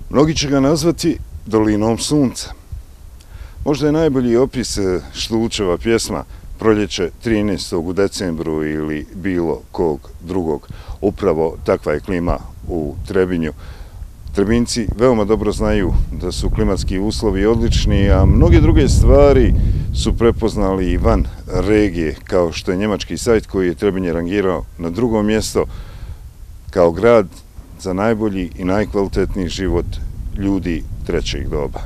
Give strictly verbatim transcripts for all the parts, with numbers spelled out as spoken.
Mnogi će ga nazvati Dolinom sunca. Možda je najbolji opis Štulčeva pjesma Proljeće trinaestog u decembru ili bilo kog drugog. Upravo takva je klima u Trebinju. Trebinci veoma dobro znaju da su klimatski uslovi odlični, a mnoge druge stvari su prepoznali i van regije, kao što je njemački sajt koji je Trebinje rangirao na drugo mjesto kao grad za najbolji i najkvalitetniji život ljudi trećeg doba.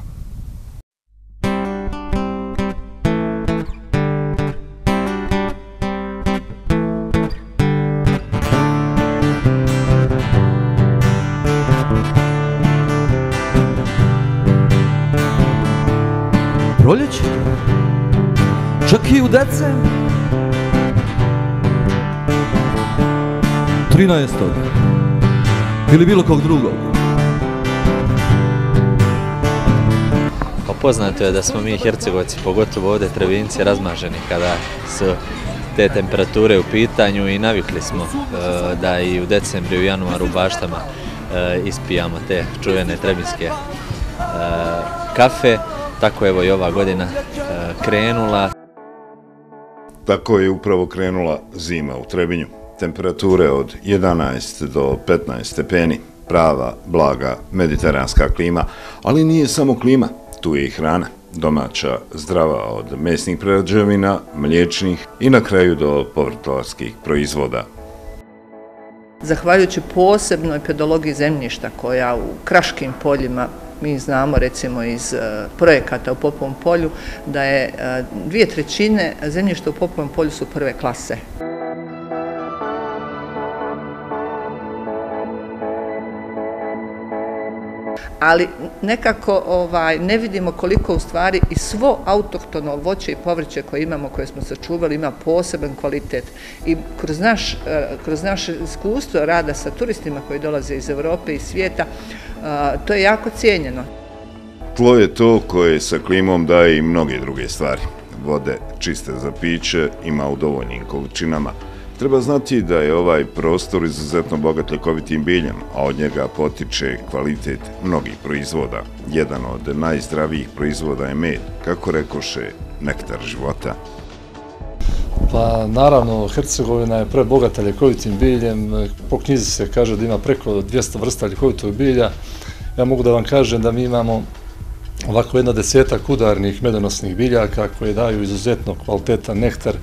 Proljeće, čak i u decembru, trinaestog ili bilo kog drugog. Pa poznato je da smo mi Hercegovci, pogotovo ovdje Trebinci, razmaženi kada su te temperature u pitanju i navikli smo da i u decembru i u januaru u baštama ispijamo te čuvene trebinske kafe. Tako evo i ova godina krenula. Tako je upravo krenula zima u Trebinju. Temperature od jedanaest do petnaest stepeni, prava, blaga, mediteranska klima, ali nije samo klima, tu je i hrana. Domaća, zdrava od mesnih prerađevina, mliječnih i na kraju do povrtlarskih proizvoda. Zahvaljujući posebnoj pedologiji zemljišta koja u kraškim poljima, mi znamo recimo iz projekata u Popovom polju, da je dvije trećine zemljišta u Popovom polju su prve klase. Ali nekako ovaj, ne vidimo koliko u stvari i svo autohtono voće i povrće koje imamo, koje smo sačuvali, ima poseban kvalitet. I kroz, naš, kroz naše iskustvo rada sa turistima koji dolaze iz Europe i svijeta, to je jako cijenjeno. Tlo je to koje sa klimom daje i mnoge druge stvari. Vode čiste za piće ima u dovoljnim količinama. Treba znati da je ovaj prostor izuzetno bogat ljekovitim biljem, a od njega potiče kvalitet mnogih proizvoda. Jedan od najzdravijih proizvoda je med, kako rekoše, nektar života. Pa naravno, Hercegovina je prebogata ljekovitim biljem. Po knjizi se kaže da ima preko dvjesto vrsta ljekovitog bilja. Ja mogu da vam kažem da mi imamo ovako jedna desetak udarnih medonosnih biljaka koje daju izuzetno kvalitetan nektar.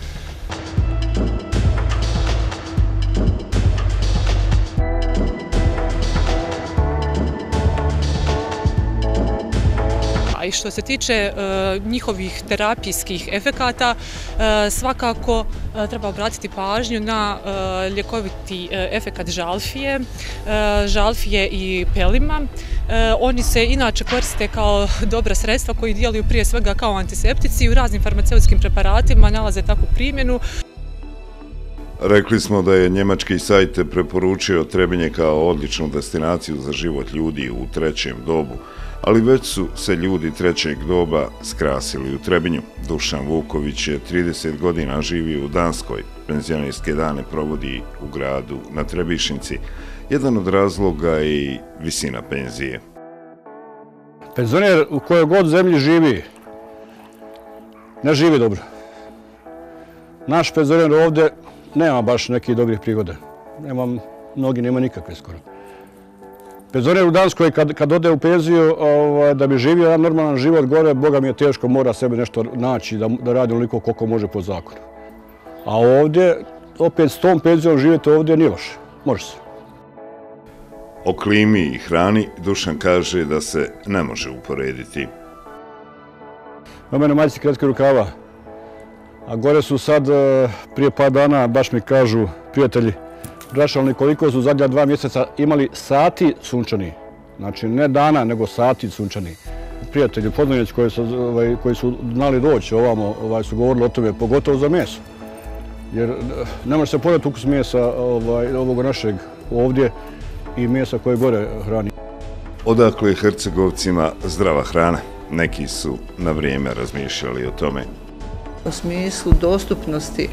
I što se tiče njihovih terapijskih efekata, svakako treba obratiti pažnju na ljekoviti efekat žalfije, žalfije i pelima. Oni se inače koriste kao dobra sredstva koji djeluju prije svega kao antiseptici i u raznim farmaceutskim preparatima nalaze takvu primjenu. Rekli smo da je njemački sajt preporučio Trebinje kao odličnu destinaciju za život ljudi u trećem dobu, ali već su se ljudi trećeg doba skrasili u Trebinju. Dušan Vuković je trideset godina živio u Danskoj, penzionerske dane provodi u gradu na Trebišnici. Jedan od razloga je i visina penzije. Penzioner u kojoj god zemlji živi, ne živi dobro. Naš penzioner ovdje nema baš nekih dobrih prigoda. Nema, mnogi nema nikakve skoro. Penzioner u Danskoj kad, kad ode u penziju ovaj, da bi živio jedan normalan život gore, Boga mi je teško, mora sebe nešto naći da, da radi onoliko koliko može po zakonu. A ovdje, opet s tom penzijom živjeti ovdje nije loše. Može se. O klimi i hrani Dušan kaže da se ne može uporediti. Na mene majice kratke rukava. A gore su sad, prije par dana, baš mi kažu prijatelji, rašalni koliko su zadnja dva mjeseca imali sati sunčani. Znači ne dana, nego sati sunčani. Prijatelji, poznanici koji su, ovaj, koji su znali doći ovamo, ovaj, su govorili o tome, pogotovo za meso. Jer ne može se podati ukus mesa ovaj, ovog našeg ovdje i mesa koje gore hrani. Odakle je Hercegovcima zdrava hrana? Neki su na vrijeme razmišljali o tome. U smislu dostupnosti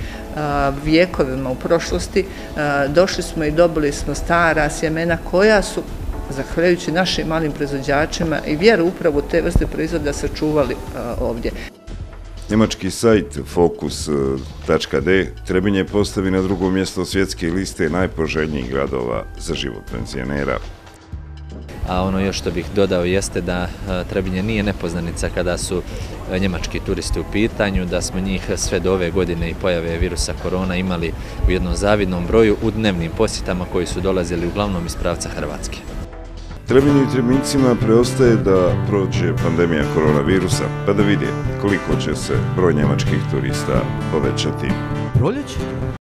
vjekovima u prošlosti došli smo i dobili smo stara sjemena koja su zahvaljujući našim malim proizvođačima i vjeru upravo te vrste proizvoda sačuvali ovdje. Njemački sajt Focus tačka de Trebinje postavi na drugo mjesto svjetske liste najpoželjnijih gradova za život penzionera. A ono još što bih dodao jeste da Trebinje nije nepoznanica kada su njemački turisti u pitanju, da smo njih sve do ove godine i pojave virusa korona imali u jednom zavidnom broju u dnevnim posjetama koji su dolazili uglavnom iz pravca Hrvatske. Trebinju i Trebincima preostaje da prođe pandemija koronavirusa, pa da vide koliko će se broj njemačkih turista povećati. Proljeće?